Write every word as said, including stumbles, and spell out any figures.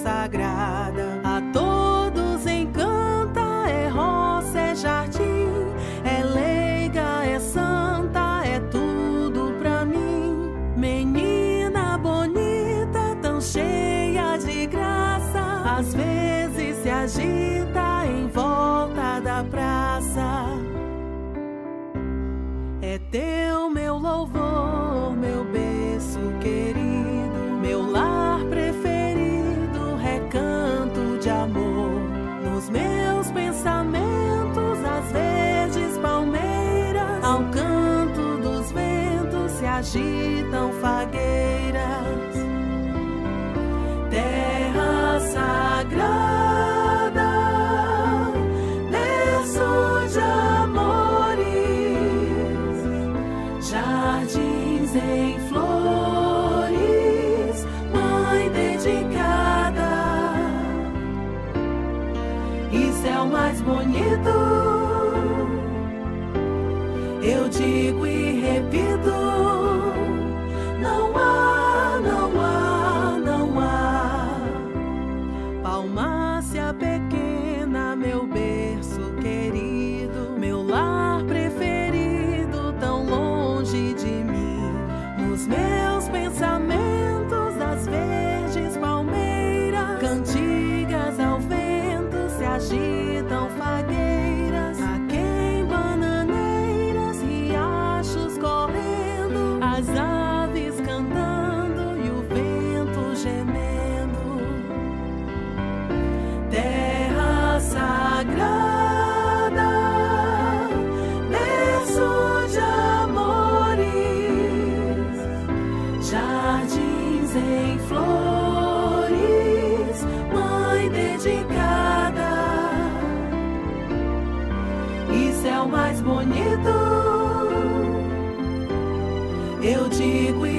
sagrada. A todos encanta, é roça, é jardim, é leiga, é santa, é tudo pra mim. Menina bonita, tão cheia de graça, às vezes se agita em volta da praça. É teu meu louvor, meu berço querido, meu lar preferido, recanto de amor. Nos meus pensamentos, as verdes palmeiras, ao canto dos ventos se agitam fagueiras. Terra sagrada, berço de amores, jardins em flores, mãe dedicada, e céu mais bonito, eu digo e repito, não há, não há, não há. Palmácia pequena, meu berço querido, meu lar preferido, tão longe de mim. Nos meus pensamentos, as verdes palmeiras, cantigas ao vento se agitam fagueiras. Aqui em bananeiras, riachos correndo, as aves cantando e o vento gemendo. Terra sagrada, berço de amores, jardins em flores, mãe dedicada, e céu mais bonito, eu digo e